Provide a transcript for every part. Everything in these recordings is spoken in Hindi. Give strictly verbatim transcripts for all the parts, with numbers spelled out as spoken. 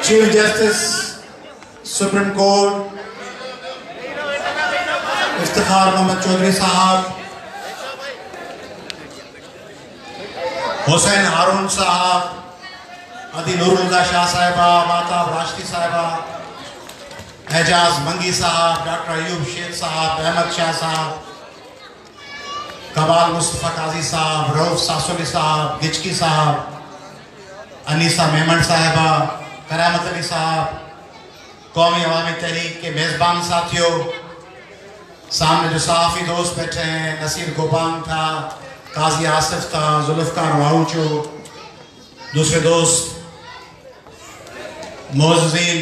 Chief justice supreme court Iftikhar Mohammad Chaudhry sahab, Hussain हारून साहब, अदी नूरुल्लाह शाह साहिबा, माताब राशिदी साहिबा, एजाज मंगी साहब, डॉक्टर अयूब शेख साहब, अहमद शाह साहब, कमाल मुस्तफ़ा काजी साहब, रऊफ सासुली साहब, गिचकी साहब, अनीसा मेमन साहिबा, करामत अली साहब, कौमी अवामी तहरीक के मेज़बान साथियों, सामने जो सहाफ़ी दोस्त बैठे हैं, नसीर गोबान था, काजी आसिफ था, जुल्फ़कार वाउचो, दूसरे दोस्त मोज़ीन,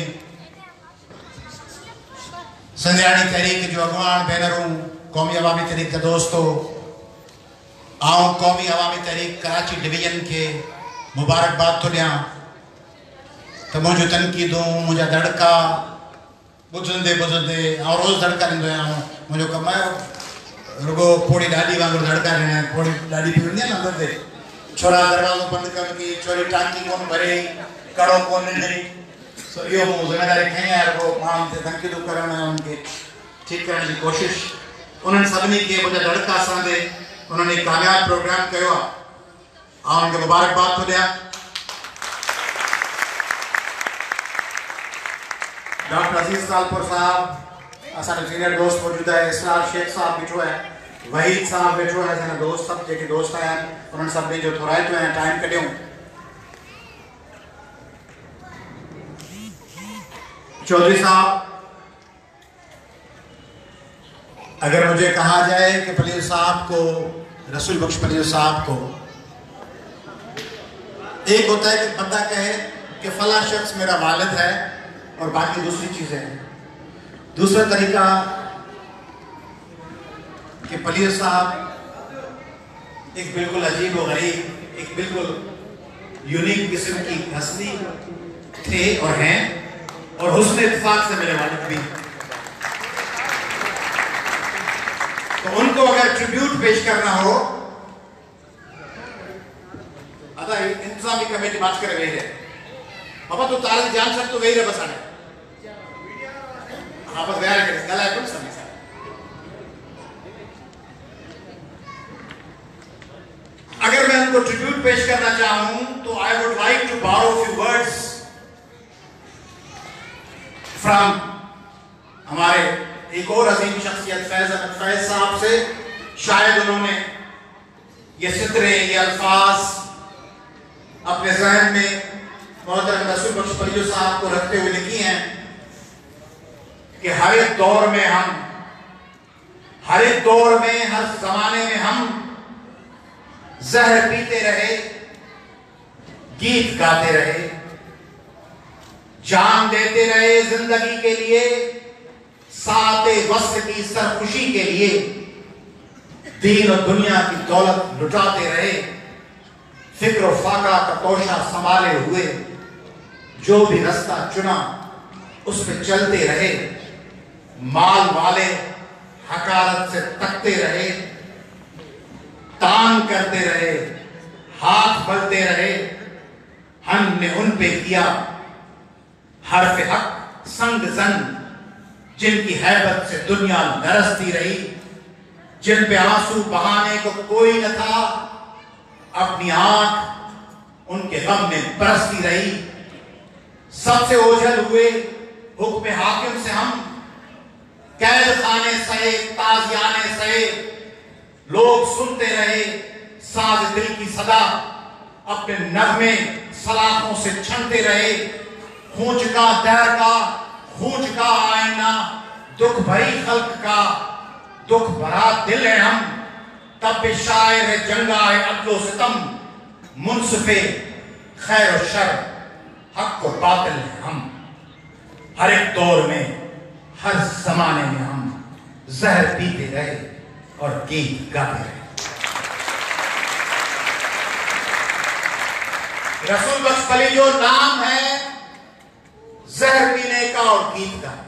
संदयानी तहरीक के जो अगवान बैनरों, कौमी अवामी तहरीक के दोस्तों, आऊँ कौमी अवामी तहरीक कराची डिवीजन के मुबारकबाद तो ॾियां तो मुझे तनकीदूं मुझे दड़का बुझंदे बुझंदे और रोज़ दड़का ॾींदो आहियां। मुझे कम है रुगो पोड़ी ॾाढी वांगुरु दड़का ॾियणा, पोड़ी ॾाढी पी हूंदी आहे न अंदरि ते, छोरा दरवाज़ो बंदि कनि की, छोरी टांकी कोन भरे, कड़ो कोन ॾिनई, सो इहो मूं ज़िम्मेदारी खई आहे रुगो माण्हुनि ते तनकीदूं करण ऐं उनखे ठीकु करण जी कोशिशि। उन्हनि सभिनी खे मुंहिंजा दड़का सां दे उन्होंने कामयाब प्रोग्राम किया और उनके मुबारकबाद तो दिया। डॉक्टर अजीज तालपुर साहब, असांजो सीनियर दोस्त मौजूद है, इसरार शेख साहब बैठो है, वहीद साहब बैठो है, असांजा दोस्त सब जेके दोस्त आया उन्होंने सभिनी जो थोराए तो टाइम कढियो। चौधरी साहब, अगर मुझे कहा जाए कि पलीर साहब को, रसूल बख्श पलीर साहब को, एक होता है कि बंदा कहे कि फला शख्स मेरा वालिद है और बाकी दूसरी चीजें हैं। दूसरा तरीका कि पलीर साहब एक बिल्कुल अजीब और गरीब, एक बिल्कुल यूनिक किस्म की हस्ती थे और हैं, और हुस्न इत्तेफाक से मेरे वालिद भी। तो उनको अगर ट्रिब्यूट पेश करना हो, अदा इंतजामी कमेटी बात करे वही रहे बाबा तो तारे जान सक तो वही रहे बस आने हाँ बस व्यार करें गला है कुछ समय सा। अगर मैं उनको ट्रिब्यूट पेश करना चाहूं तो I would like to borrow few words from हमारे एक और अजीम शख्सियत फैज अहमद फैज साहब से। शायद उन्होंने ये सितरे, ये अल्फाज अपने जहन में मोहतरम रसूल बख्श पलीर साहब को रखते हुए लिखी हैं कि हर एक दौर में हम, हर एक दौर में, हर जमाने में हम जहर पीते रहे, गीत गाते रहे, जान देते रहे जिंदगी के लिए, साते वस्त की सरखुशी के लिए, दीन और दुनिया की दौलत लुटाते रहे, फिक्र और फाका का तोशा संभाले हुए जो भी रास्ता चुना उस पे चलते रहे, माल वाले हकारत से तकते रहे, तान करते रहे, हाथ बढ़ते रहे, हमने उन पे किया हर्फ हक संग जन, जिनकी हैबत से दुनिया लरसती रही, जिन पे आंसू बहाने को कोई न था, अपनी आंख उनके गम में बरसती रही, सबसे ओझल हुए हुक्म हाकिम से हम, कैद खाने सहे, ताजियाने सहे, लोग सुनते रहे साज दिल की सदा, अपने नगमे सलाखों से छनते रहे, खूंच का दर का, खूंच का आईना, दुख भरी खल्क का, दुख भरा दिल है हम, तब भी शायर जंगाए अदलो सितम, मुनसिफे खैर और शर, हक और बातिल है हम। हर एक दौर में, हर जमाने में हम जहर पीते रहे और गीत गाते रहे। रसूल बख्श पलीर जो नाम है जहर पीने का और गीत का,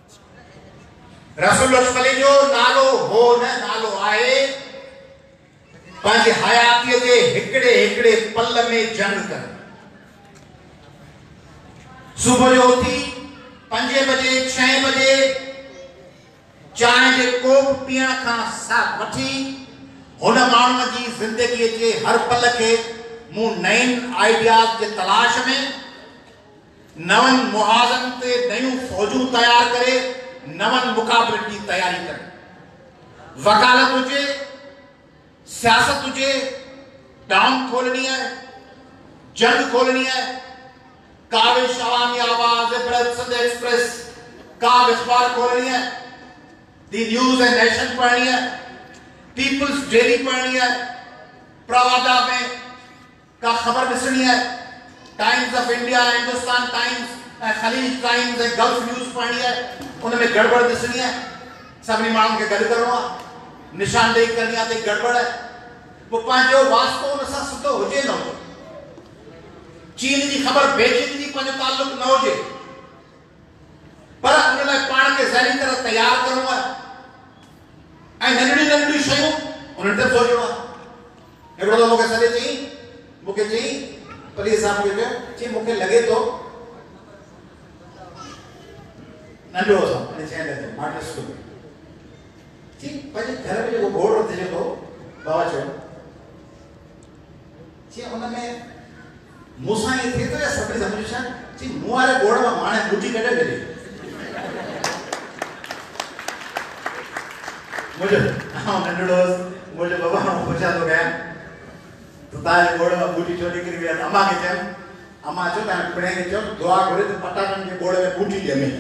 रसूल बख्श पलीर जो नालो हो न नालो आए, पंहिंजे हयातीअ जे हिकिड़े हिकिड़े पल में जंग कर, सुबह जो उथी पंजे बजे छह बजे चाय के कोप पीण का साथ वठी हुन माण्हूअ जी जिंदगी के हर पल के मु नयन आइडियाज के तलाश में नवन मुहाजन ते नयूं फौजूं तैयार करे नवन मुकाबले की तैयारी करे वकालत हुजे सियासत हुजे टाउन खोलनी है जंग खोलनी है काबिश अवामी आवाज इब्रत सिंध एक्सप्रेस काब अखबार खोलनी है दी न्यूज एंड नेशन पढ़नी है पीपल्स डेली पढ़नी है प्रवादा में का खबर ॾिसणी है Times of India Hindustan Times Khaleej Times ऐं गल्फ न्यूज पढ़नी है उनमें गड़बड़ ॾिसणी है सभिनी माण्हुनि खे गॾु करिणो आहे निशानदेही करणी आहे त गड़बड़ है वो पंहिंजो वास्तो उन सां सुठो हुजे न हुजे चीन की खबर बेचीन जी पंहिंजो ताल्लुक न हुजे पर उन लाइ पाण खे ज़हनी तरह तैयार करिणो आहे ऐं नंढड़ी नंढड़ी शयूं उन्हनि ते सोचणो आहे हिकिड़ो दफ़ो मूंखे सॾे चई मूंखे चई पुलिस साहब मूंखे चयो चई मूंखे लॻे थो नंढो असां अने चइण लॻो मार्टल स्कूल में चई पंहिंजे घर में जेको घोड़ो थिए थो बाबा चयो चई हुन में मूंसां ईअं थिए थो या सभिनी सम्झो छा चई मूं वारे घोड़ मां हाणे बूटी कढे मिले मुझे हाँ नंढड़ो मुझे बाबा मां पुछा थो कयां तो तव्हांजे घोड़ मां बूटी छो निकिरी वई अम्मा खे चयमि अम्मा चयो तव्हां पिणे खे चयो दुआ घुरे त पटाटनि जे घोड़ में बूटी ॼमे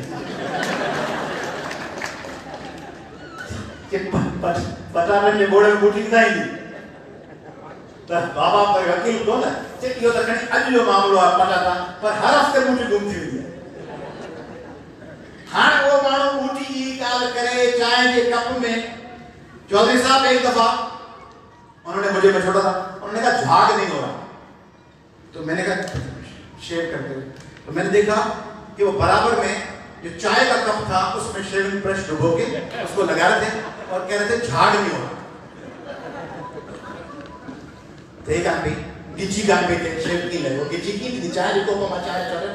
पटाटनि जे घोड़ में बूटी किथां ईंदी तो बाबा पर वकील को ना चेक यो तो खणी अज जो मामलो है पटाटा पर हर हफ्ते बूटी गुम थी हुई है हां वो मानो बूटी की गाल करे चाय के कप में चौधरी साहब एक दफा उन्होंने मुझे में छोड़ा था उन्होंने कहा झाग नहीं हो रहा तो मैंने कहा शेव करते हुए तो मैंने देखा कि वो बराबर में जो चाय का कप था उसमें शेविंग ब्रश डुबो के उसको लगा रहे थे और कह रहे थे झाग नहीं हो रहा ते kan पे गिची kan पे ते शेव की ले वो गिची की दी चाय को को चाय चले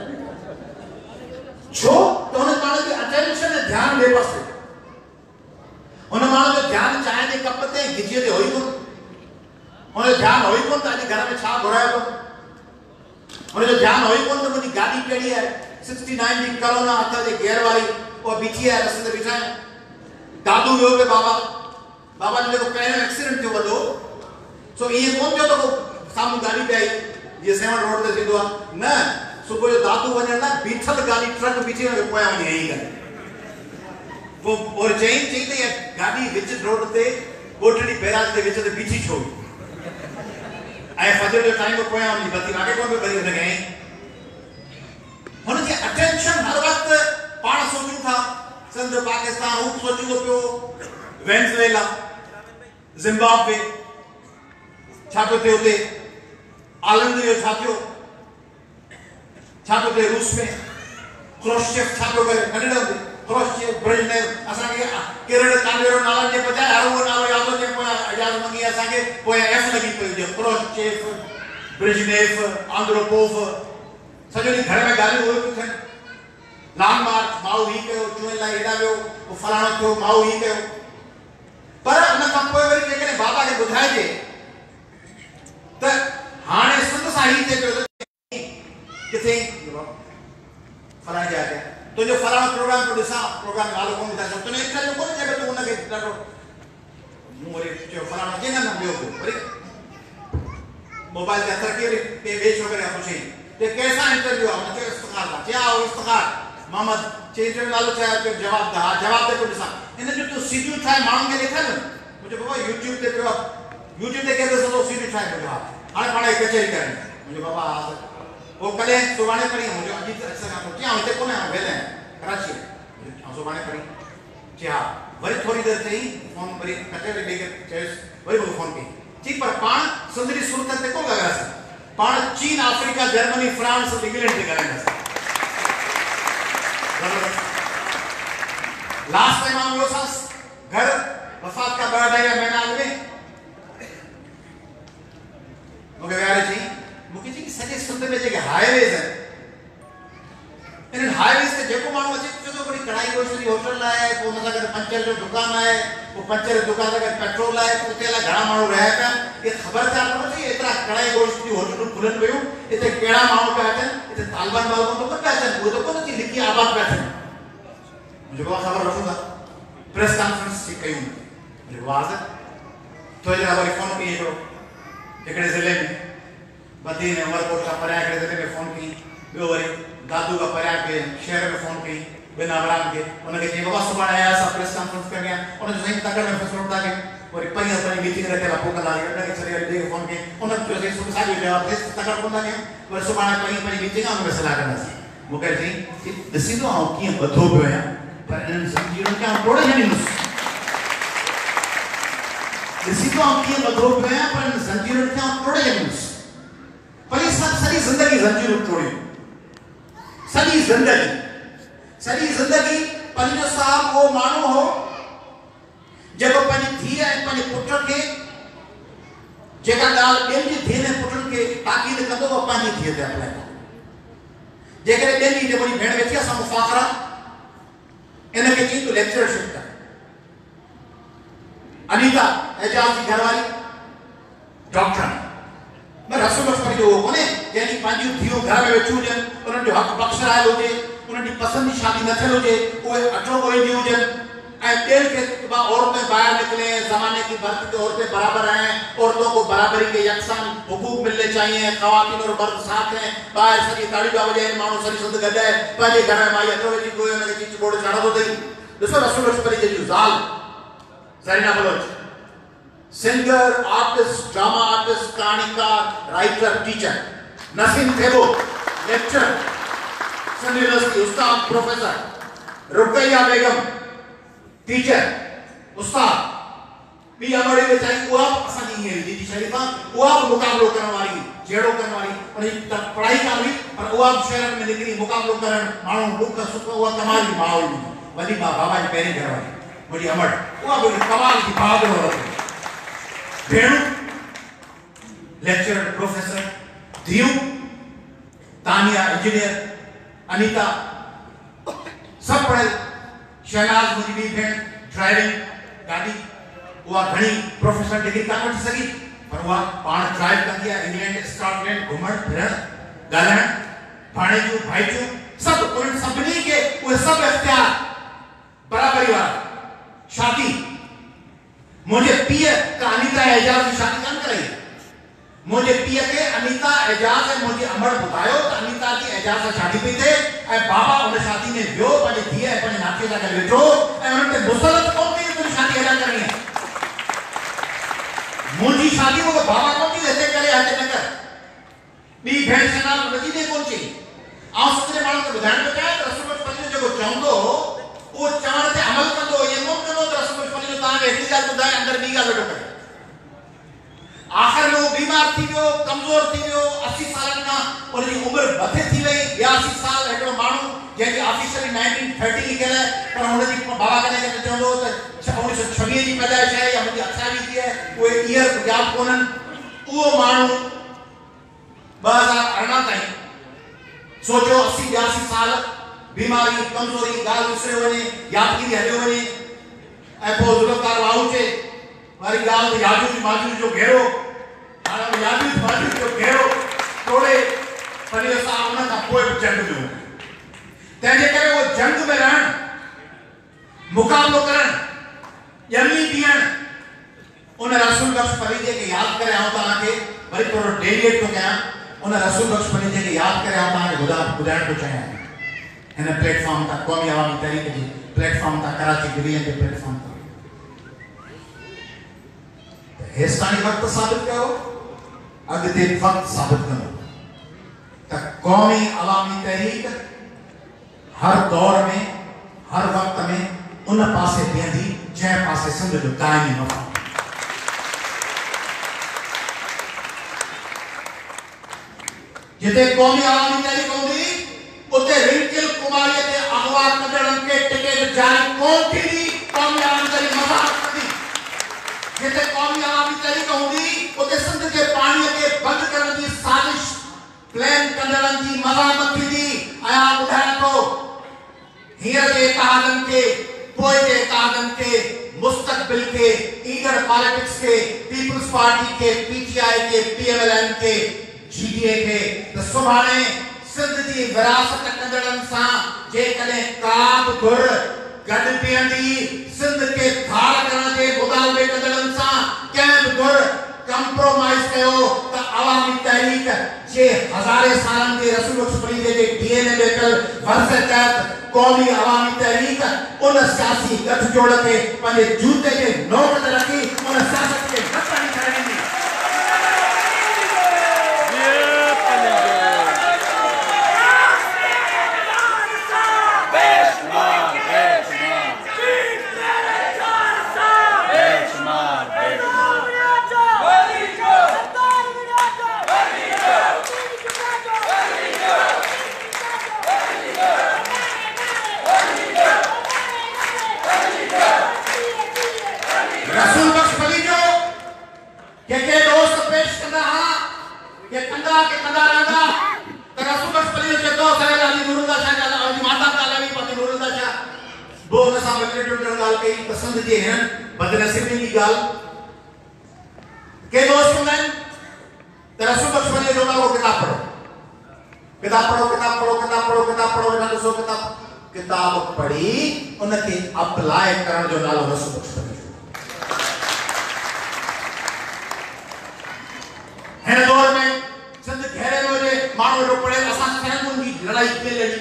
छो तो उन्हें मानो कि अटेंशन है ध्यान दे पासे उन्हें मानो जो ध्यान चाय के कप ते गिची ते होई को उन्हें ध्यान होई को ताजी घर में छा घुराए को उन्हें जो ध्यान होई को तो मुझी गाड़ी केड़ी है उनहत्तर दी करोना हथ जे गियर वाली वो बीठी है रस्ते ते बिठा है दादू वियो पे बाबा बाबा जो को पहिरियों एक्सीडेंट थियो वडो सो ये कोन जो तो सामू गाड़ी पे आई ये सेवन रोड ते सीधो न सुबह जो दादू वने ना बीठल गाड़ी ट्रक बीठी में पोया वनी यही गई वो और चई चई ते गाड़ी विच रोड ते कोटड़ी बैराज ते विच ते बीठी छो आए फजर जो टाइम को पोया वनी बती आगे कोन पे करी उन गई हुन के अटेंशन हर वक्त पाण सोचू था सिंध पाकिस्तान हूं सोचू तो पियो वेनेजुएला जिम्बाब्वे छातो थे उते आलंद जो छातो छातो थे रूस में क्रोश्चेव छातो करे कनेडा में क्रोश्चेव ब्रेजनेव असा के केरल कांडेरो नाला जे बजाय हर वो नालो याद हो जे पोया इजाजत मंगी असा के पोया एफ लगी पे जो क्रोश्चेव ब्रेजनेव आंद्रोपोव सजोनी घर में गाली हो थे लॉन्ग मार्च माउ ही कयो चुएला एडा वियो वो फलाणो थियो माउ ही कयो पर उन का पोइ वरी जेकने बाबा के बुधाए जे त हाने सुत साही थे किथे फलाणे जा गया तो जो फलाणो प्रोग्राम को दिसा प्रोग्राम नालो कोन था तो ने इच्छा जो कोन जे तो उनके डाडो मोरे जो फलाणो के ना बियो को वरी मोबाइल के असर के पे बेच वगैरह पूछे ते कैसा इंटरव्यू है मतलब इस्तेमाल था क्या हो इस्तेमाल मोहम्मद चेंजर नालो चाहे तो जवाब दा जवाब दे को दिसा इन जो तो सीधी उठाए मांग के देखा ना मुझे बाबा YouTube ते पे YouTube ते कहते सो सीधी उठाए को जवाब हां पाणे कचहरी करें मुझे बाबा वो कले सुबाने पड़ी मुझे अजीत अच्छा काम क्या होते कोने वेले कराची हम सुबाने पड़ी क्या वरी थोड़ी देर से ही फोन पर कचहरी लेके चेस वरी को फोन की ठीक पर पान सुंदरी सुरत ते को लगा सा पान चीन अफ्रीका जर्मनी फ्रांस इंग्लैंड ते करेंगे लास्ट टाइम हम लोग घर वफात का बड़ा ढाई महीना में मुझे यार जी मुझे जी सजे सुंदर में जगह हाईवेज है इन हाईवेज ते जेको माण्हू अचे चए थो वरी कढ़ाई गोश्त जी होटल आहे, पोइ हुन सां गॾु पंचर जो दुकान आहे, पोइ पंचर जो दुकान सां गॾु पेट्रोल आहे, पोइ उते अलाए घणा माण्हू रहिया पिया। इहे ख़बरचार न थी एतिरा कढ़ाई गोश्त जी होटलूं खुलनि पियूं, हिते कहिड़ा माण्हू पिया अचनि, हिते तालिबान वालगुनि तो पिया अचनि, उहे त कोन थी लिखी आबाद पिया थियनि। जेको ख़बर वठूं था प्रेस कॉन्फ्रेंस जी कयूं जेको वाज़ तो जरा वरी फोन कई हिकिड़ो हिकिड़े ज़िले में बदी ने उमरकोट खां परियां हिकिड़े ज़िले में फोन कई, ॿियो वरी गादू खां परियां के शहर में फोन कई बिन आबराम के, उनखे चई बाबा सुभाणे आया असां प्रेस कॉन्फ्रेंस करणी आहे, उनजो साईं तकड़ में फ़ैसिलो था कयूं। वरी पंज पंज मीटिंग रखियल आहे पोइ कंदासीं, उनखे छॾे वरी ॿिए फोन कई, उनखे चयो साईं सुभाणे साॻियो जवाबु ॾेसि तकड़ कोन था कयूं, वरी सुभाणे पंज पंज मीटिंग आहे उनमें सलाह कंदासीं। मूंखे चई ॾिसींदो आउं कीअं ॿधो पियो आहियां, पर इन्हनि ज़ंजीरुनि खे आउं तोड़े छॾींदुसि, ॾिसींदो आउं कीअं ॿधो पियो आहियां, पर इन्हनि ज़ंजीरुनि खे आउं तोड़े छॾींदुसि। पर इहे सभु सॼी ज़िंदगी ज़ंजीरूं तोड़ियूं, सॼी ज़िंदगी सॼी ज़िंदगी पलीनो साहब वो माण्हू हो जेको पंहिंजी धीउ ऐं पंहिंजे पुट खे जेका ॻाल्हि ॿियनि जी धीअ ऐं पुटनि खे ताक़ीद कंदो हो पंहिंजी धीअ ते अप्लाई कंदो। जेकॾहिं ॿियनि जी जेको भेण वेठी आहे मुफ़ाखरा इनखे चई तूं लेक्चरशिप कर। अनीता एजाज जी घरवारी डॉक्टर मैं रसूल अकबर जो कोने यानी पंहिंजी धीअ घर में वेठी हुजनि, उन्हनि जो हक़ बख़्शरायल हुजे, उन्हनि जी पसंद जी शादी न थियल हुजे, उहे अठो ॻोल्हींदियूं हुजनि ऐं ॿियनि खे औरतें बाहर निकले, ज़माने की बढ़ती के औरतें बराबर हैं, औरतों को बराबरी के यकसान हुकूक मिलने चाहिए, ख़वातीन और मर्द साथ हैं, बाहर सॼी ताड़ी पिया वॼाइनि, माण्हू सॼी संद गॾु आहे, पंहिंजे घर में माई अठो वेठी कोई हुनखे चीच बोर्ड चाढ़ंदो अथई। ॾिसो रसूल अकबर जी ज़ाल Zarina Baloch singer, artist, drama artist, कहानीकार, writer, teacher, Naseem Thebo lecture, Sindh university उस्ताद प्रोफेसर, रुकैया बेगम टीचर उस्ताद, ॿी अमड़ी में चाहे उहा असांजी हीअं दीदी शरीफ़ा उहा बि मुक़ाबिलो करण वारी, जहिड़ो करण वारी, उनजी पढ़ाई कान हुई पर उहा बि शहरनि में निकिरी मुक़ाबिलो करण, माण्हू दुख सुख उहा कमाल जी भाउ हुई, वॾी भाउ बाबा जी पहिरीं घर वारी मुंहिंजी अमड़, उहा बि कमाल जी भाउ औरत भेणु, लेक्चरर, प्रोफेसर, धीउ तानिया इंजीनियर, अनीता सब पढ़े, शहनाज मुंहिंजी ॿी भेण ड्राइविंग गाॾी उहा घणी प्रोफेशनल डिग्री कान वठी सघी पर उहा पाण ड्राइव कंदी आहे, इंग्लैंड स्कॉटलैंड घुमण फिरण ॻाल्हाइण, भाणेजूं भाइटियूं सभु उन्हनि सभिनी खे उहे सभु इख्तियार बराबरी वारा। शादी मुझे पीए का अनीता एजाज की शादी कान कराई, मुझे पीए के अनीता एजाज है मुझे अमर बुधायो तो अनीता की एजाज से शादी पई थे ऐं बाबा उन शादी में वियो पंहिंजे धीअ ऐं पंहिंजे नातीअ सां गॾु वेठो ऐं उन्हनि ते मुसलत कोन कई तुंहिंजी शादी अदा करणी आहे, मुंहिंजी शादी मूंखे बाबा कोन थी हिते करे हिते न कर। ॿी भेण शहनाज नज़ीर कोन चई, आउं सॼे माण्हू खे ॿुधाइण थो चाहियां त रसूल पल्ली जेको चवंदो उहो चवण ते अमल कंदो, इहो कोन कंदो त रसूल पल्ली तव्हांखे हिकिड़ी ॻाल्हि ॿुधाए अंदरि ॿी ॻाल्हि वेठो करे। आखिर में वो बीमार थी वियो, कमज़ोर थी वियो, अस्सी सालनि खां उनजी उमिरि मथे थी वई, ॿियासी साल हिकिड़ो माण्हू जंहिंजी ऑफिशियली नाइनटीन थर्टी लिखियल आहे पर हुनजी बाबा कॾहिं कॾहिं चवंदो त उणिवीह सौ छवीह जी पैदाइश आहे या मुंहिंजी अठावीह जी आहे, उहे ईयर यादि कोन्हनि, उहो माण्हू ॿ हज़ार अरिड़हं ताईं सोचियो अस्सी ॿियासी साल बीमारी कमज़ोरी ॻाल्हि विसरे वञे, यादगिरी हलियो वञे ऐं पोइ ज़ुल्फ़कार वाहू चे वारी ॻाल्हि याजूज माजूज जो घेरो, हाणे याजूज माजूज जो घेरो तोड़े पल्ले साहब उन खां पोइ बि जंग में हो, तंहिंजे करे उहो जंग में रहण, मुक़ाबिलो करण, ॼमी बीहण, उन रसूल बख्श फरीदे खे यादि करे आउं तव्हांखे वरी थोरो डेविएट थो कयां, उन रसूल बख्श फरीदे खे यादि करे आउं तव्हांखे ॿुधा ॿुधाइण थो चाहियां हिन प्लेटफॉर्म तां, क़ौमी अवामी तहरीक जी प्लेटफॉर्म तां, कराची दिल्ली जे प्लेटफॉर्म तां हेस्तानी वक्त साबित कयो, अॻिते वक्त साबित कंदो त क़ौमी अवामी तहरीक हर दौर में हर वक्त में उन पासे बीहंदी जंहिं पासे सिंध जो कायमी मफ़ाद, जिते क़ौमी अवामी तहरीक हूंदी उते रिंकिल कुमारी ते अगवा कंदड़नि खे टिकट जारी कोन थींदी, क़ौमी अवामी तहरीक मज़ाक़ कंदी, जिते क़ौमी अवामी तहरीक हूंदी उते सिंध जे पाणीअ खे बंदि करण जी साज़िश प्लान कंदड़नि जी मज़ाक़ थींदी। ऐं ॿुधाइण थो हींअर जे इत्तेहादनि के, पोइ जे इत्तेहादनि के, मुस्तक़बिल के, ईंदड़ पॉलिटिक्स के, पीपल्स पार्टी के, पीटीआई के, पीएमएलएन के, जीडीए के, त सुभाणे सिंध जी विरासत कंदड़नि सां जेकॾहिं का बि घुर गॾु बीहंदी, सिंध के धार करण जे मुतालबे कंदड़नि सां कंहिं बि घुर कंप्रोमाइज कयो त अवामी तहरीक जे हज़ारे सालनि जे रसूल बख्श जे डीएनए में कल वर्ष तहत कौमी अवामी तहरीक उन सियासी गठजोड़ के पंहिंजे जूते जे नोक ते रखी उन सियासत खे न करणी चाहींदी। रसूल बख्श फलीजो के के दोस्त पेश कंदा हा के कंदा के कंदा रहंदा त रसूल बख्श फलीजो के दोस्त है अली नूरुल्लाह शाह का अली माता ताला भी पति नूरुल्लाह शाह वो न सा मिलिट्री टू गाल के पसंद जे हैं बदनसीबी की गाल के दोस्त हुंदा त रसूल बख्श फलीजो जो वो किताब पढ़ो किताब पढ़ो किताब पढ़ो किताब पढ़ो किताब पढ़ो ना सो किताब किताब पढ़ी उनके अप्लाई करण जो नालो रसूल बख्श फलीजो है दौर में सिंध घेरे में जे मानो जो पड़े असा सरगुन की लड़ाई के लड़ी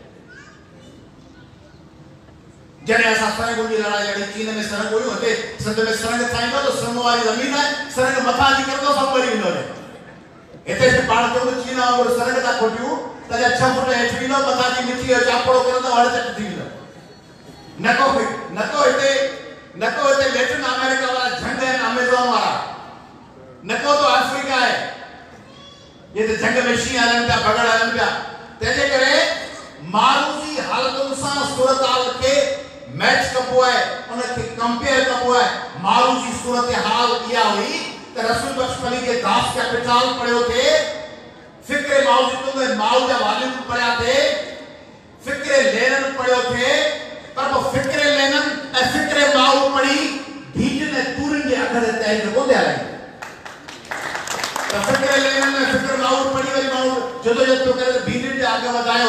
जने असा सरगुन की लड़ाई लड़ी चीन में सरग हुई होते सिंध में सरग थाइंदो तो सरग वाली जमीन है सरग मथा जी करदो सब मरी वेंदो ने एते से पाण तो चीन और सरग ता खोटियो त छह फुट हेठ वेंदो मथा जी मिठी चापड़ो करदो हड़ चट थी वेंदो नको नको इते नको इते लैटिन अमेरिका वाला झंड है अमेज़न वाला नको तो अफ्रीका है ये तो जंग में शी आलन पे बगड़ आलन पे तेजे करे मारूसी हालतुन सा सूरत हाल के मैच कबो है उनके कंपेयर कबो है मारूसी सूरत हाल किया हुई तो रसूल बख्श फली के दास कैपिटल पढ़ो थे फिक्रे माऊजी तुम माऊजा वालिम पढ़ा थे फिक्रे लेनन पढ़ो थे पर वो फिक्रे लेनन ए फिक्रे माऊ पढ़ी भीट ने तुरन के अगर तय को दे आले फिक्र लेने में फिक्र माउर पड़ी वाली माउर जदो जद तो करे भीड़ के आगे बतायो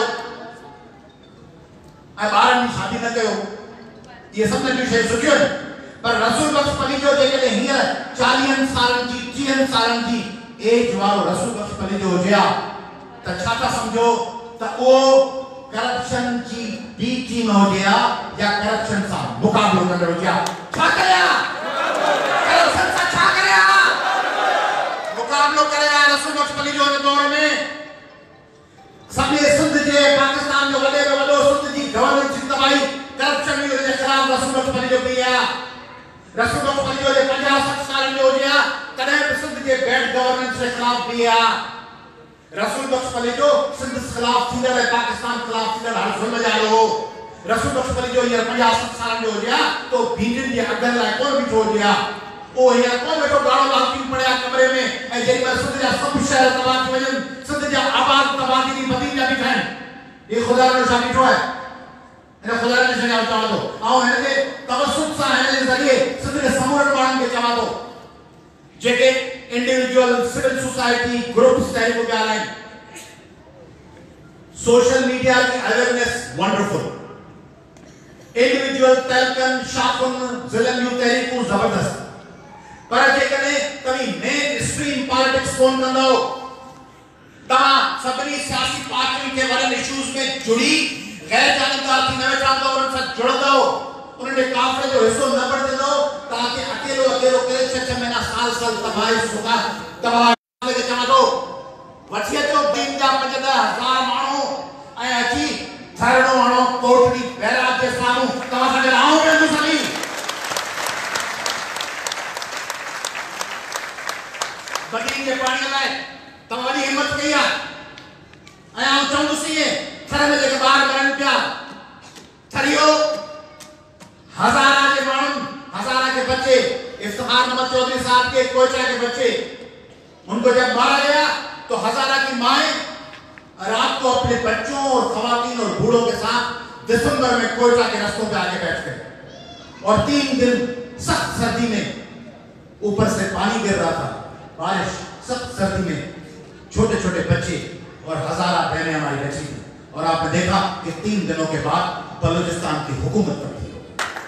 आ बारह में शादी न कयो ये सब ने विषय सोचियो पर रसूल बख्श फलीजो जेके हियर चालीह सालन जी तीह सालन जी एज वारो रसूल बख्श फलीजो होया त छाता समझो त ओ करप्शन जी बी टीम होया या करप्शन सा मुकाबलो कर होया छा करया करप्शन सा छा करया मुकाबलो करेगा रसूल बख्श फलीजो के दौर में सभी सिंध जे पाकिस्तान जो वडे में वडो सिंध जी गवर्नमेंट जिंदाबाई करप्शन में जे खिलाफ रसूल बख्श फलीजो किया रसूल बख्श फलीजो जे पचास साल जो होया तने सिंध जे बैड गवर्नेंस के खिलाफ किया रसूल बख्श फलीजो सिंध के खिलाफ थींदड़ पाकिस्तान के खिलाफ थींदड़ हर जुल्म जालो रसूल बख्श फलीजो ये पचास साल जो होया तो बीजन जे अगल लाइ कोन बीठो होया ओ या को बेटो गाड़ो लाती पड़या कमरे में ए जेरी में सिंध जा सब शहर तबाह थी वजन सिंध जा आबाद तबाह थी बदीजा भी ठहन ये खुदा ने शादी ठो है ने खुदा ने जगह चवा दो आओ है ने तवसुत सा है ने जरिए सिंध के समूह बाण के चवा दो जेके इंडिविजुअल सिविल सोसाइटी ग्रुप्स तहरीक गालाइन सोशल मीडिया की अवेयरनेस वंडरफुल इंडिविजुअल तहलकन शाखुन जिलन यू तहरीक जबरदस्त पर जेकने तभी मेन स्ट्रीम पॉलिटिक्स कोन कंदो ता सभी सियासी पार्टियों के वाले इश्यूज में जुड़ी गैर जानकार थी नवे चाहता और उनसे जुड़ दो उन्होंने काफले जो हिस्सों न बढ़ दो ताकि अकेलो अकेलो करे छह छह महीना साल साल तबाही सुखा तबाही के चाह दो वठिए तो दिन जा पंजदा हजार मानो ऐ अची धरणो हणो कोटड़ी बैराज के सामू तवा सा राहू में दुसली बड़ी के पानी लाए तवारी हिम्मत किया आया चंदू सिए थर में लेके बाहर बरन क्या थरियो हजारा के मानून हजारा के बच्चे इफ्तिखार नमत चौधरी साहब के कोयचा के बच्चे उनको जब मारा गया तो हजारा की माएं रात को अपने बच्चों और खवातीन और बूढ़ों के साथ दिसंबर में कोयटा के रस्तों पे आके बैठ गए और तीन दिन सख्त सर्दी में, ऊपर से पानी गिर रहा था, बारिश, सख्त सर्दी में छोटे छोटे बच्चे और हजारा बहनें हमारी बैठी थी और आपने देखा कि तीन दिनों के बाद बलूचिस्तान की हुकूमत तब्दील हो।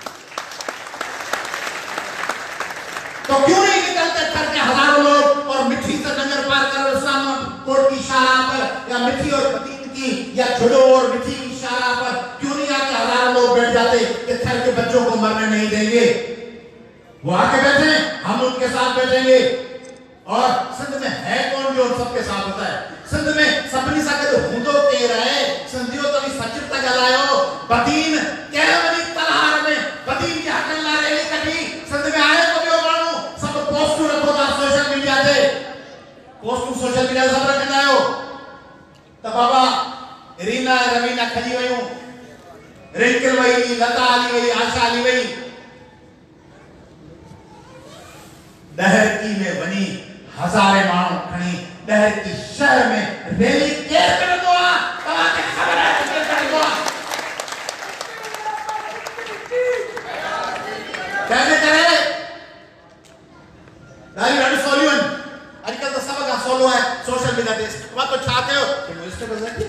तो क्यों नहीं निकलते करके हजारों लोग और मिट्टी से नजर पार कर इस्लाम कोर्ट की शाहराह पर या मिट्टी और पतीन की या जुडो और मिट्टी की शाहराह पर क्यों नहीं आके हजारों लोग बैठ जाते कि थर के बच्चों को मरने नहीं देंगे? वो आके बैठे, हम उनके साथ बैठेंगे। और सिंध में है कौन जो सबके साथ होता है? सिंध में सपनी साके तो हूंदो के रहे सिंधियो तो सचिव तक गलायो बदीन केवली तलहार में बदीन की हकला रैली कटी सिंध में आए तो बियो मानू सब पोस्ट रखो था सोशल मीडिया पे, पोस्ट सोशल मीडिया सब रखंदा आयो त बाबा रीना रवीना खजी वयूं, रिंकल वई, लता आली वई, आशा आली वई, दहर की में वनी हजारे माण्हू खणी डहर की शहर में रैली केर करंदो आ तवा के खबर है केर करंदो आ कहने करे दारी ॾाढी सवलियूं आहिनि अॼुकल्ह त सभ खां सवलो आहे सोशल मीडिया ते मां तो छा कयो कि मुंहिंजो स्टेटस रखी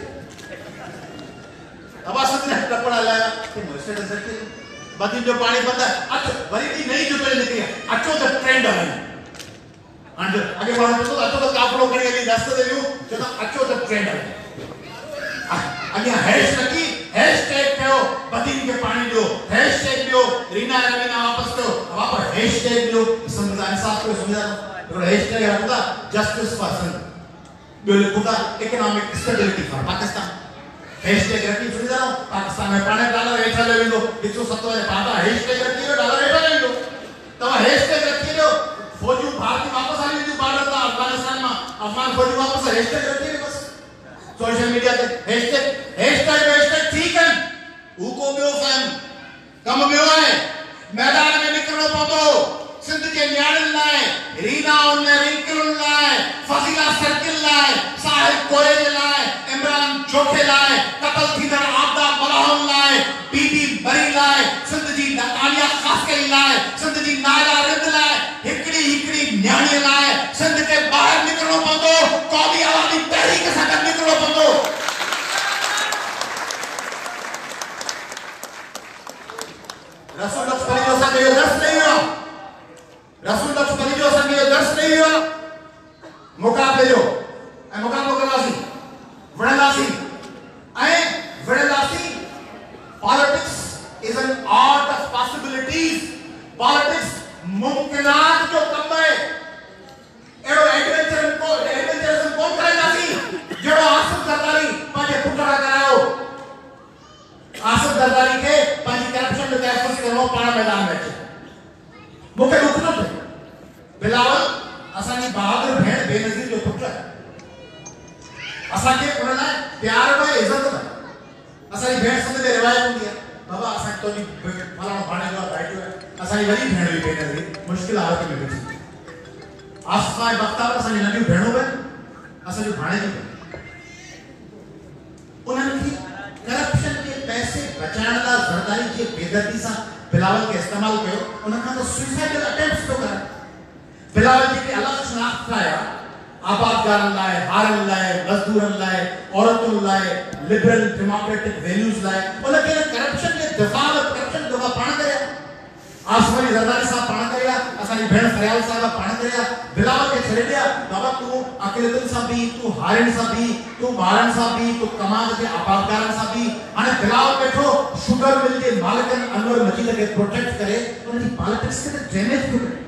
अबा सदने टपड़ा लाया कि मुंहिंजो स्टेटस रखी बदीन जो पानी बंद है अचो वरी दी नई जो पहले निकली अचो त ट्रेंड है अंदर आगे बढ़ो तो अचो तो काफलो खड़ी अली रास्ते दे लियो जो तो अचो तो ट्रेंड है आगे हैश रखी हैशटैग कयो बदीन के पानी दो हैशटैग दियो रीना रवीना वापस कयो वापस हैशटैग दियो समझा इंसाफ को समझा तो हैशटैग रखता जस्टिस फॉर सिंध बियो लिखूंगा economic stability for Pakistan hashtag रखी समझा पाकिस्तान में पानी डॉलर हेठा ले विंदो एक सौ सत्तर में पाता हैशटैग रखी डॉलर हेठा ले विंदो तवा हैशटैग रखी दो फौजी भारत वापस आ रही थी बॉर्डर था अफगानिस्तान में अफगान फौजी वापस हैशटैग रखिए बस सोशल मीडिया पे हैशटैग हैशटैग हैशटैग ठीक है ऊको बियो फैम कम बियो है मैदान में निकलनो पवंदो सिंध के न्याणियुनि लाइ रीना उन रिंकल लाइ फजीला सर्किल लाइ साहिब कोरे जे लाइ इमरान चोखे लाइ कतल थींदड़ आपदा मलाहुनि लाइ बीबी मरी लाइ सिंध जी आलिया खासकरी लाइ सिंध जी नायला रिंद लाइ हिकड़ी हिकड़ी न्याणी लाइ सिंध के ॿाहिरि निकिरणो पवंदो क़ौमी आवामी तहरीक सां गॾु निकिरणो पवंदो रसूल लक्ष्मणी जो असांखे इहो दर्स ॾेई वियो रसूल लक्ष्मणी जो असांखे इहो दर्स ॾेई वियो मुक़ाबले जो ऐं मुक़ाबलो कंदासीं विढ़ंदासीं ऐं विढ़ंदासीं politics is an art of possibilities politics मुमकिनात जो कम है एड़ो एडवेंचर को एडवेंचरिज्म कोन कराईंदासीं जहिड़ो आसिफ ज़रदारी पंहिंजे पुट खां करायो आसिफ ज़रदारी खे पंहिंजी करप्शन जो तहफ़्फ़ुज़ करणो पाण मैदान में अचे मूंखे दुख थो थिए बिलावल असांजी बहादुर भेण बेनज़ीर जो पुट असांखे उन लाइ प्यार में इज़त में असांजी भेण सिंध में रिवायत हूंदी आहे बाबा असां तो जी फलाणो भाणे जो भाइटियो आहे असांजी वॾी भेण हुई बेनज़ीर मुश्किल हालत में वेठी आसमा ऐं बख्तावर असांजी नंढियूं भेणूं आहिनि असांजूं भाणेजियूं उन्हनि खे करप्शन के पैसे बचाइण लाइ ज़रदारी जी बेदर्दी सां बिलावल के इस्तेमाल कयो उन खां तो सुसाइडल अटेम्प्ट्स तो करे बिलावल जी के अलग शनाख्त ठाया आबादगारनि लाइ हारनि लाइ मज़दूरनि लाइ औरतुनि लाइ लिबरल डेमोक्रेटिक वैल्यूज़ लाइ उनखे करप्शन के दफ़ा करप्शन दफ़ा पाण करिया आसमानी ज़रदारी साहब पाण करिया असांजी भेण फरियाल साहब पाण करिया बिलावल के छॾे ॾिया बाबा तूं अकेलेतुनि सां बि तूं हारियुनि सां बि तूं ॿारनि सां बि तूं कमाद जे आबादगारनि सां बि हाणे बिलावल वेठो शुगर मिल जे मालिकनि अनवर मजीद खे प्रोटेक्ट करे उनजी पॉलिटिक्स खे ड्रेनेज थो करे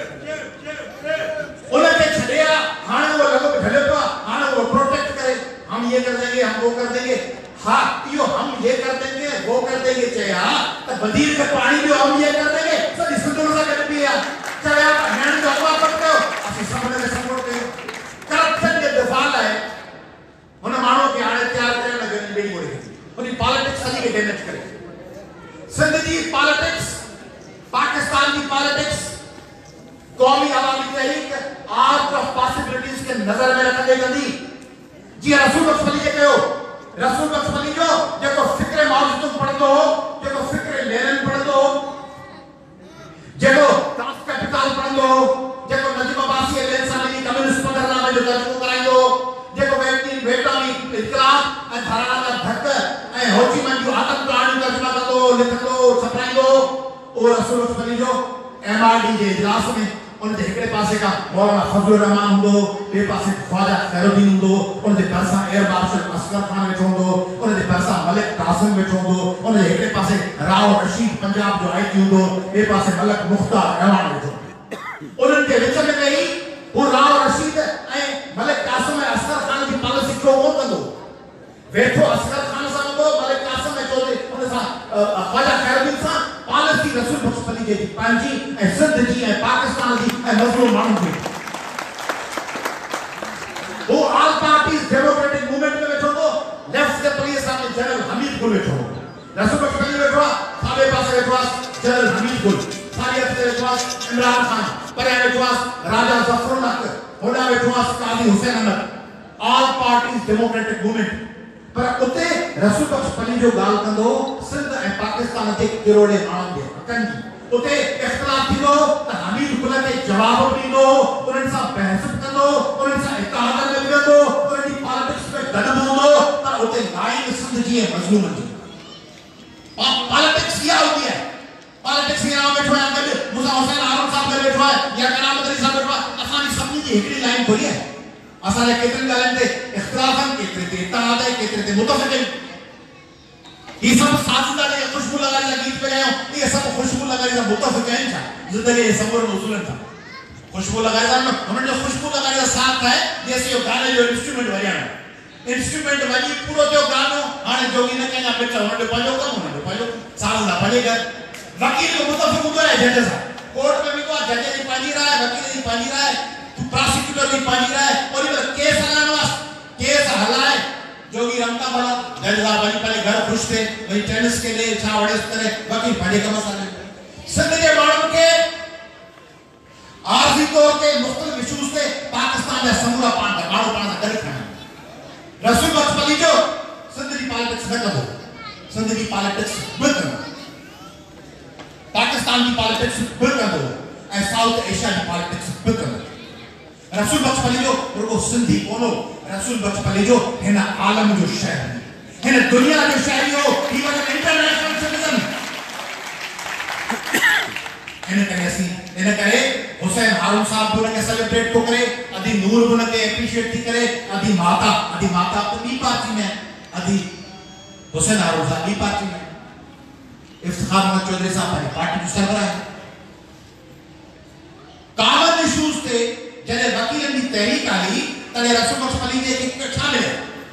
उनके छड़िया हाने वो लोग ढले पा हाने वो प्रोटेक्ट करे हम ये कर देंगे हम वो कर देंगे हाँ यो हम ये कर देंगे वो कर देंगे चाहे हाँ तो बदीर के पानी भी हम ये कर देंगे सब इस दोनों का कर दिया चाहे आप हैंड जो अगवा करते हो असि समझने में सपोर्ट करो करप्शन के दफा लाए उन्हें मानो कि आने तैयार करने लगे नहीं बेड़ी बोलेगी उन्हें पॉलिटिक्स सही के डैमेज करे सिंध की पॉलिटिक्स पाकिस्तान की politics Qaumi Awami Tehreek art of possibilities के नजर में रखा गई जी रसूल बख्शली के कहो रसूल बख्शली जो देखो फिक्र मौजूद पढ़ पढ़ंदो जेको फिक्र लेनिन पढ़ंदो जेको दास कैपिटल पढ़ंदो जेको नजीब अब्बासी ऐं इंसानी कम्युनिस्ट पदरनामे जो तर्जुमो कराईंदो जेको व्यक्ति वेटानी इत्तलाफ ऐं घराना जा धक ऐं होची मन जो आदम कहाणी तर्जुमा कंदो लिखंदो छपाईंदो और रसूल फली जो एमआरडी जे इजलास में उन जे हिकड़े पासे का मौलाना फजलुर रहमान हुंदो बे पासे ख्वाजा खैरुद्दीन हुंदो उन जे भरसा एयर मार्शल असगर खान वेठो हुंदो उन जे भरसा मलिक कासिम वेठो हुंदो उन जे हिकड़े पासे राव रशीद पंजाब जो आईजी हुंदो बे पासे मलिक मुख्तार रहमान वेठो उन जे विच में रही वो राव रशीद ऐं मलिक कासिम ऐं असगर खान जी पॉलिसी को कोन कंदो वेठो असगर खान सां हुंदो मलिक कासिम ऐं चौधरी उन सां ख्वाजा खैरुद्दीन सां पॉलिसी रसूल बख्श फली जी पंहिंजी ऐं सिंध जी ऐं पाकिस्तान जी ऐं मज़लूम माण्हुनि जी वो ऑल पार्टीज डेमोक्रेटिक मूवमेंट में वेठो हो लेफ्ट के पुलिस सामने जनरल हमीद गुल वेठो रसूल बख्श फली वेठो साबे पासे वेठो जनरल हमीद गुल सारी हफ़्ते वेठो इमरान खान पर वेठो राजा जफरुल हक होड़ा वेठो Qazi Hussain Ahmad all parties democratic movement पर उते रसूल बख्श फली जो गाल कंदो सिंध ऐं पाकिस्तान जे किरोड़े माण्हुनि जे हक़नि जी उते इख्तिलाफ थींदो त हमीद गुल खे जवाब ॾींदो उन्हनि सां बहस कंदो उन्हनि सां इत्तेहाद में विहंदो उन्हनि जी पॉलिटिक्स में गॾु हूंदो पर उते लाइन सिंध जी ऐं मज़लूमनि जी पॉलिटिक्स इहा हूंदी आहे पॉलिटिक्स इहा वेठो आहे गॾु मुसा हुसैन आरम साहब गॾु वेठो आहे या करामत अली साहब वेठो आहे असांजी सभिनी जी हिकिड़ी लाइन थोरी आहे असांजे केतिरनि ॻाल्हियुनि ते इख़्तिलाफ़ आहिनि केतिरे ते इत्तेहाद आहे केतिरे ते मुतफ़िक़ आहिनि ये सब साजिदा ने खुशबू लगाने का गीत पे गए हो ये सब खुशबू लगाने का मुतफ़िक़ है क्या जिंदगी ये सबूर उसूलन था खुशबू लगाने का हमने जो खुशबू लगाने का साथ है जैसे यो गाने जो इंस्ट्रूमेंट वजाणो इंस्ट्रूमेंट वजी पूरो जो गानो हाने जोगी न कहेगा बेटा हमने पंजो कम हमने पंजो साल दा पंजे कर वकील को मुतफ़िक़ होता है जज सा कोर्ट में भी को जज की पाजी रहा है वकील की पाजी रहा है तू प्रोसिक्यूटर की पाजी रहा है और ये केस हलाने वास्ते केस हलाए जोगी रमता भला जज साहब वही पहले घर खुश थे वही टेनिस के लिए छा वड़ेस करे बाकी पढ़े का मसला सिंध जे माण्हुनि खे आरजी तौर ते मुख़्तलिफ़ इशूज़ ते पाकिस्तान जा समूरा पाण था माण्हू पाण सां गॾु खणनि रसूल बख्श फली जो सिंध जी पॉलिटिक्स न कंदो सिंध जी पॉलिटिक्स बि कंदो पाकिस्तान जी पॉलिटिक्स बि कंदो ऐं साउथ एशिया जी पॉलिटिक्स बि कंदो रसूल बख्श फली जो रुगो सिंधी कोनो रसूल बख्श फली जो हिन आलम जो शहर हिन दुनिया जो शहरी हो he was an international citizen इन करे असी इन करे हुसैन हारून साहब भी उनके सेलिब्रेट तो करे अदी नूर भी उनके एप्रिशिएट थी करे अदी माता अदी माता तो बी पार्टी में अदी हुसैन हारून साहब बी पार्टी में इफ्तिखार मोहम्मद चौधरी साहब हमारी पार्टी जो सरबराह है कॉमन इश्यूज थे जने वकीलन की तहरीक आई तने रसूल बख्श फली जे एक छा मिले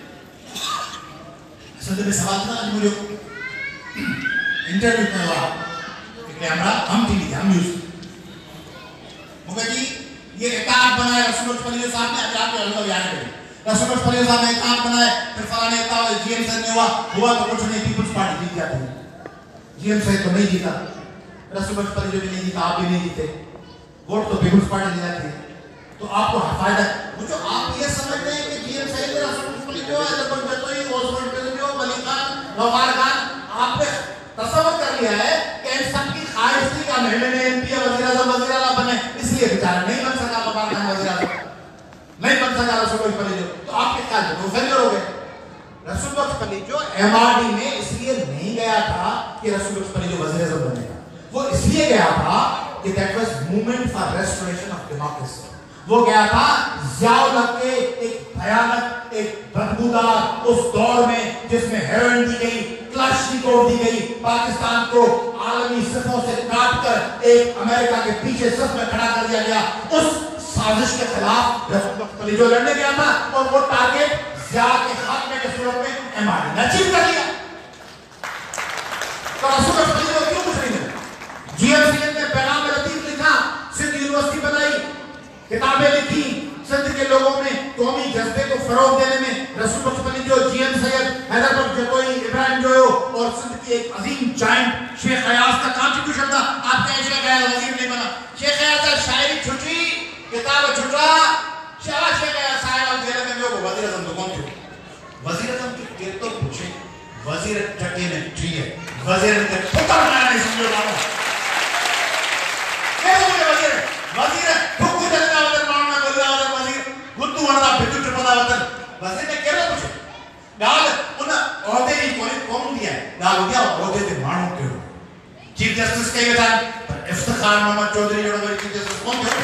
संदे में सवाल था आज मुझे इंटरव्यू करवा एकले हमरा हम टीवी हम न्यूज़ मुझे जी ये इताद बनाया रसूल बख्श फली साहब ने अजाब के अलग याद करे रसूल बख्श फली साहब ने इताद बनाया फिर फलाने इताद जीएम सर ने हुआ हुआ तो कुछ नहीं पीपल्स पार्टी जीत जाती जीएम सर तो नहीं जीता रसूल बख्श फली जो भी नहीं जीता आप भी नहीं जीते वोट तो पीपल्स पार्टी ले जाती है तो आपको फायदा मुझे आप ये समझते हैं कि जीएम सही में रसूल फली जो है जब जतोई ओसमान पे जो मलिक खान वकार खान आपने तसव्वुर कर लिया है कि इन सब की ख्वाहिश थी कि महल में एमपी वजीर आज़म वजीर आला बने इसलिए बेचारा नहीं बन सका वकार खान वजीर आज़म नहीं बन सका रसूल फली जो तो आपके ख्याल में वो फेलियर हो गए रसूल बख्श फली जो एमआरडी में इसलिए नहीं गया था कि रसूल बख्श फली जो वजीर आज़म बनेगा वो इसलिए गया था कि that was movement for restoration of democracy वो गया था ज़ियाउल हक के एक भयानक एक बदबूदार उस दौर में जिसमें हेरोइन दी गई क्लाशनिकोव दी गई पाकिस्तान को आलमी सफ़ों से काटकर एक अमेरिका के पीछे सफ में खड़ा कर दिया गया उस साजिश के खिलाफ रसूल बख्श फली जो लड़ने गया था और वो टारगेट ज़िया के खात्मे के सूरत में एमआरडी ने अचीव कर लिया तो रसूल बख्श फली को क्यों कुछ नहीं मिला जीएमसी ने पैगाम लतीफ लिखा सिंध यूनिवर्सिटी बनाई किताबें लिखी सिंध के लोगों में कौमी जज्बे को फरोग देने में रसूल बख्श फली जो जीएम सैयद हैदर बख्श जतोई इब्राहिम जोयो और सिंध की एक अजीम जायंट शेख हयास का कंट्रीब्यूशन था आपके शेख हयास वजीर नहीं बना शेख हयास का शायरी छुटी किताब छुटा शाह शेख हयास साहब जेल में जो वजीर आज़म तो कौन थे वजीर आज़म की केर तो पूछे वजीर टके ने ठीक है वजीर के ठोकर मारना नहीं समझो मानो क्या मुझे वजीर वजीर ठोकर चलना वतन मारना बोलना वतन वजीर गुत्तू वरना बिट्टू चुपना वतन वजीर ने क्या कुछ गाल उन औहदे की कोई कौन दिया है गाल हो गया औहदे ते मानो क्यों चीफ जस्टिस के विधान पर इफ्तिखार मोहम्मद चौधरी जो हमारे चीफ जस्टिस कौन थे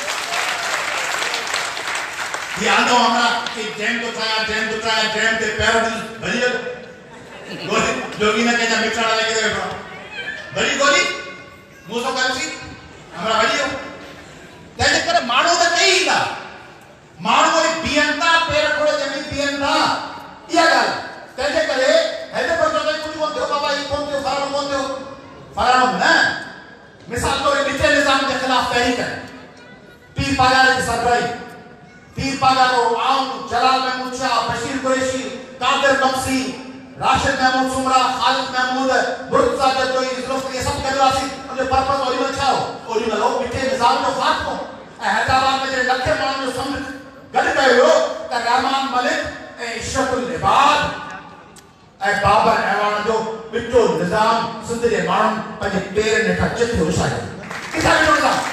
ये आंदो हमारा कि जैम तो था जैम तो था जैम ते पैराडिस भरी गोली जोगी ना कहना मिठाड़ा लेके बैठो भरी गोली मुसो करसी हमारा भरी हो तेरे करे मानो तो नहीं था मानो कोई बियंता पैर खोले जमीन बियंता ये गाल तेरे करे ऐसे पर जो कुछ कौन थे बाबा ये कौन थे फरानो कौन थे फरानो ना मिसाल तो मित्र निजाम के खिलाफ तहरीक है पीर पागारे की सरबराही पीर पागारो आम जलाल महमूद शाह बशीर कुरैशी कादिर बख्शी राशिद महमूद सुमरा खालिद महमूद मुर्तजा जदोई जुल्फ ये सब कहलासी उनके पर्पस ओरिजिनल छाओ ओरिजिनल हो मित्र निजाम जो खात्मो हैदराबाद में जो लखे माण्हू जो समझ गड कयो त रहमान मलिक ए इशरतुल इबाद ए बाबर ऐवान जो बिट्टो निजाम सिंध जे माण्हुनि पंहिंजे पेर नेठा चित विछायो किथां जो निजाम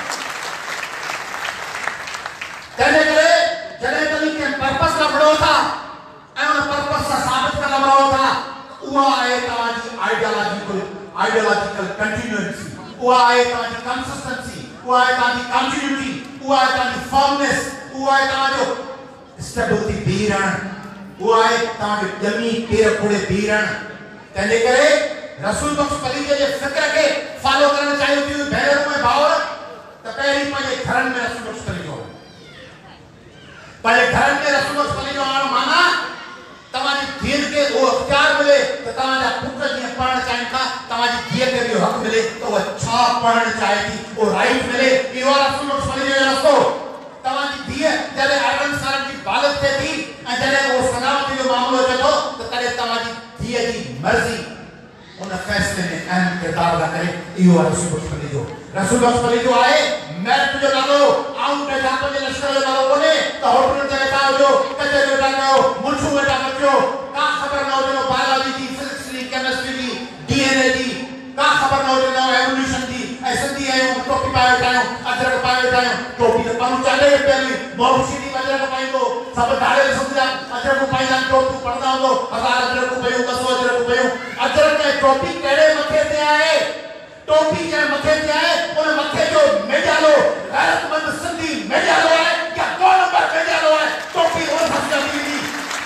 तंहिंजे करे जॾहिं तव्हीं कंहिं पर्पस लाइ विढ़ो था ऐं उन पर्पस सां साबित करण लाइ विढ़ो था उहा आहे तव्हांजी आइडियोलॉजिकल आइडियोलॉजिकल कंटिन्यूएंसी उहा आहे तव्हांजी कंसिस्टेंसी उहा आहे तव्हांजी कंटिन्यूटी उहा आहे तव्हांजी फर्मनेस उहा आहे तव्हांजो स्टेबिलिटी बीह रहणु उहा आहे तव्हांजो ॼमी पेर खोड़े बीह रहणु तंहिंजे करे रसूल बख्श फरीद जे फ़िक्र खे फॉलो करणु चाहियो थी भेनरूं ऐं भाउर त पहिरीं पंहिंजे घरनि में रसूल बख्श फरीद जो पंहिंजे घरनि में रसूल बख्श फरीद जो आणणु माना तव्हांजी धीअ खे उहो इख्तियार मिले त तव्हांजा पुट जीअं पढ़णु चाहिनि था तव्हांजी धीअ खे बि हक़ मिले त उहा छा पढ़णु चाहे थी उहो राइट मिले इहो रसूल बख्श फरीद जो रस्तो तव्हांजी धीअ जॾहिं अरिड़हं सालनि जी बालिग़ थिए थी ऐं जॾहिं उहो सलामती जो मामिलो अचे थो त तॾहिं तव्हांजी धीअ जी मर्ज़ी उन फ़ैसिले में अहम किरदार अदा करे इहो आहे रसूल बख्श फरीद जो रसूल बख्श फरीद जो आहे मैरिट जो नालो आऊं वेठा पंहिंजे लश्कर जो नालो कोन्हे त होटल ते वेठा हुजो कचे वेठा कयो मुंशू वेठा कचो का ख़बर न हुजे बायोलॉजी जी फिजिक्स जी केमिस्ट्री जी डीएनए जी का ख़बर न हुजे एवोल्यूशन जी ऐं सिंधी आहियूं टोपी पाए वेठा आहियूं अजरक पाए वेठा आहियूं टोपी त पाणू चाले पहिरीं मोहशी दी अजरक पाईंदो सभु धाड़े सम्झा अजरक पाईंदा टोपी पढ़ंदा हूंदो हज़ार अजरक पयूं ॿ सौ अजरक पयूं अजरक ऐं टोपी कहिड़े मथे ते आहे टोपी जे मथे ते आहे उन मथे जो मेजालो गैरतमंद सिंधी मेजालो आहे या दो नंबर मेजालो आहे टोपी उन समझ दी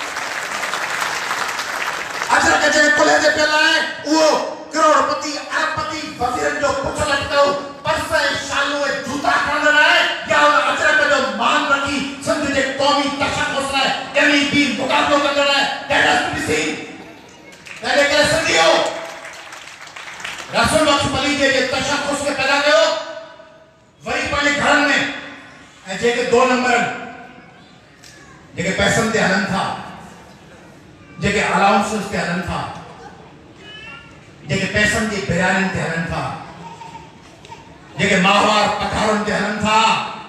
अजरक जे कुल्हे जे पेला आहे उहो करोड़पति अरबपति वज़ीरनि जो पुछ लटको पर्स ऐं शालू ऐं जूता खणंदड़ आहे या उन अजरक जो मान रखी सिंध जे क़ौमी तशख़्ख़ुस लाइ ॼमी बि मुक़ाबिलो कंदड़ आहे that has to be seen तंहिंजे करे सिंधियो रसूल बख्श फरीद जे तशख़्ख़ुस खे पैदा कयो वरी पंहिंजे घरनि में ऐं जेके दो नंबर जेके पैसनि ते हलनि था जेके अलाउंसेस ते हलनि था जेके पैसनि जी बिरयानियुनि ते हलनि था जेके माहवार पठारनि ते हलनि था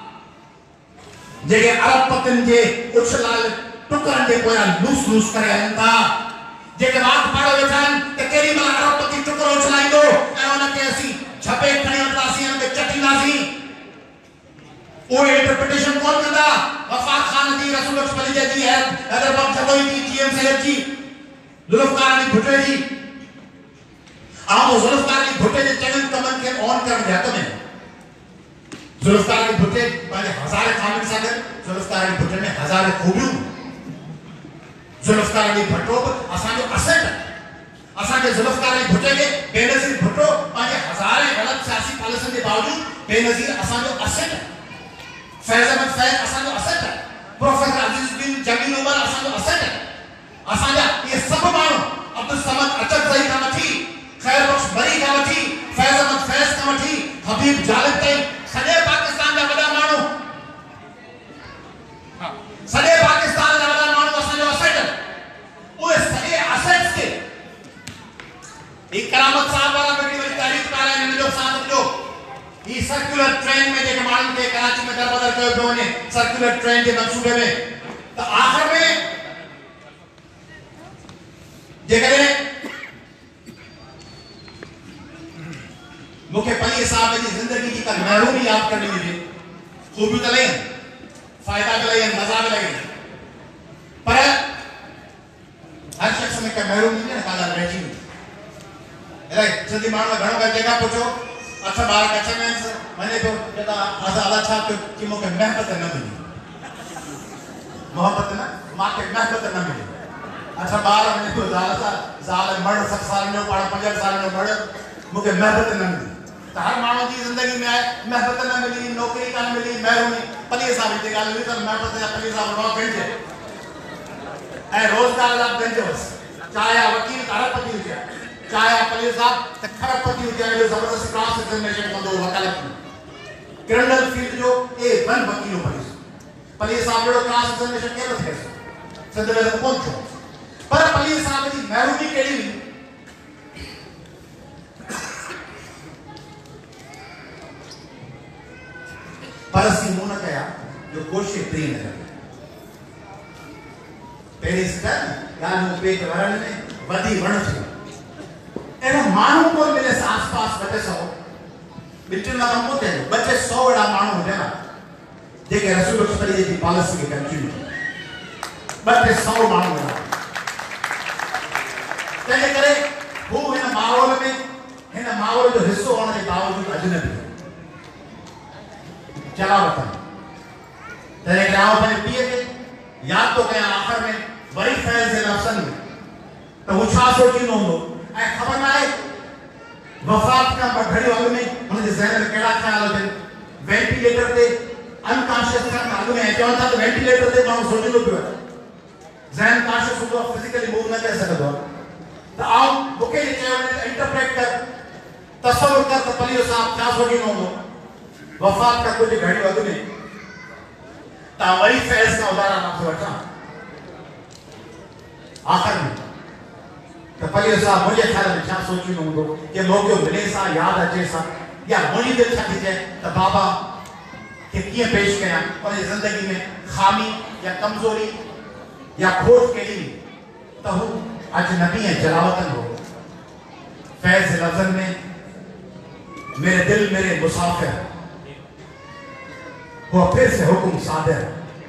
जेके अरबपतियुनि जे उछलाल टुकरनि जे पोयां लूस लूस करे हलनि था जेके वाक पाड़ो वेठा आहिनि त केॾी महिल अरबपति टुकरो उछलाईंदो ऐं उनखे असीं झपे खणी वठंदासीं उनखे चटींदासीं उहे इंटरप्रिटेशन कोन कंदा वफ़ाक़ ख़ान जी रसूल बख्श फरीद जी हैदर बख्श जदोई जी जीएम साहिब जी ज़ुल्फ़कार अली भुट्टे जी आउं ज़ुल्फ़कार अली भुट्टे जे चङनि कमनि खे ऑन करण जे हक़ में ज़ुल्फ़कार अली भुट्टे पंहिंजे हज़ारे ख़ाननि सां गॾु ज़ुल्फ़कार अली भुट्टे में हज़ारे खूबियूं ज़ुल्फ़कार अली भुट्टो असांजो असेट असांखे ज़ुल्फ़कार अली भुट्टे खे बेनज़ीर भुट्टो पंहिंजे हज़ारे ग़लति सियासी पॉलिसियुनि जे बावजूद बेनज़ीर असांजो असेट फैज़ अहमद फैज़ असांजो असेट प्रोफेसर अज़ीज़ुद्दीन जमील उमर असांजो असेट असांजा इहे सभु माण्हू अब्दुल समद अचकज़ई खां वठी खैर बख्श बरी खां वठी फैज़ अहमद फैज़ खां वठी हबीब जालिब ताईं सॼे पाकिस्तान जा वॾा माण्हू सॼे पाकिस्तान जा वॾा माण्हू असांजो असेट उहे सॼे असेट्स खे ही करामत साहब वारा बेटी वरी तारीफ़ कर रहे हैं जो साथ जो ही सर्कुलर ट्रेन में जेके माण्हुनि खे कराची में दर बदर कयो पियो वञे सर्कुलर ट्रेन जे मंसूबे में त आख़िर में जेकॾहिं मुखे पली साहब जी जिंदगी की का महरूमी याद करनी हुई खूबी तो नहीं फायदा भी लगे मजा भी लगे पर हर शख्स में का महरूमी नहीं काला रही राइट सिंधी माण्हू घणो करे जेका पुछो अच्छा बार कच्चे में मने तो कहता असा आला छा कि मुखे महबत न मिली मोहब्बत ना मां के महबत न मिली अच्छा बार मने तो ज़ाल सा ज़ाल मर्द सठ साल में पाण पंजाह साल में मर्द मुखे महबत न मिली तो हर माण्हू जी जिंदगी में आए महबत न मिली नौकरी कान मिली महरूमी पली साहब जी ॻाल्हि हुई त महबत या पली साहब रो गंज ऐं रोज़गार जा गंज बस चाहे वकील अरबपति हुजे चाहे पली साहब त खरबपति हुजे जो जबरदस्त क्रॉस एग्जामिनेशन कंदो वकालत में क्रिमिनल फील्ड जो ए वन वकील पली पली साहब जो क्रॉस एग्जामिनेशन केरो थे सिंध में कोन थियो पर पली साहब जी महरूमी केड़ी हुई परसी मुन कया जो कोशिश प्रेम है पेरिस का गाल पेट भरण में वधी वण थी एनो मानू को मिले आसपास बचे सौ बिल्कुल ना हम होते हैं बचे सौ बड़ा मानू है ना जेके रसूल खुदा की पॉलिसी के कंटिन्यू बचे सौ मानू है तने करे वो इन माहौल में इन माहौल जो हिस्सो होने के बावजूद अजनबी चला वतन तेरे गांव में पिए के याद तो कया आखिर में वही फैल से नफसन में तो वो छा सोची नो हो ऐ खबर ना है वफात का घड़ी वाले में उनके जहन में केड़ा ख्याल होते वेंटिलेटर पे अनकॉन्शियस का मालूम है क्या होता तो वेंटिलेटर पे मानो सोची लो पियो जहन कॉन्शियस हो फिजिकली मूव ना कर सकदो तो आओ बुके जे इंटरप्रेट कर तसव्वुर कर तो पलियो साहब क्या सोची नो हो वफात का कुछ घड़ी वक्त में ता वही फैज का उदाहरण आपसे बता आखिर में तो पलियो साहब मुझे ख्याल में क्या सोची हूं कि मौके मिले सा याद अचे सा या मुझी दिल छा थी तो बाबा के किए पेश कया पर जिंदगी में खामी या कमजोरी या खोट के लिए तो वो अजनबी है जलावतन हो फैज लफ्जन में मेरे दिल मेरे मुसाफिर वो फिर से हुक्म सादर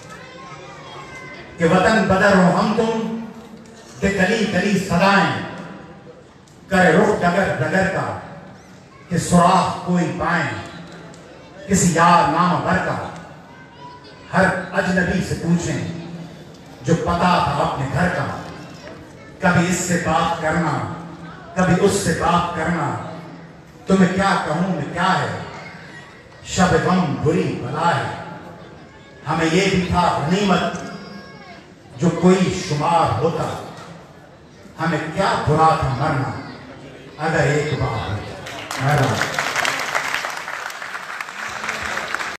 कि वतन बदर हो हम तुम के गली गली सदाएं करे रुख डगर डगर का कि सुराख कोई पाए किसी यार नाम भर का हर अजनबी से पूछें जो पता था अपने घर का कभी इससे बात करना कभी उससे बात करना तुम्हें क्या कहूं मैं क्या है शब गम बुरी बला है हमें ये भी था गनीमत जो कोई शुमार होता हमें क्या बुरा था मरना अगर एक बार होता।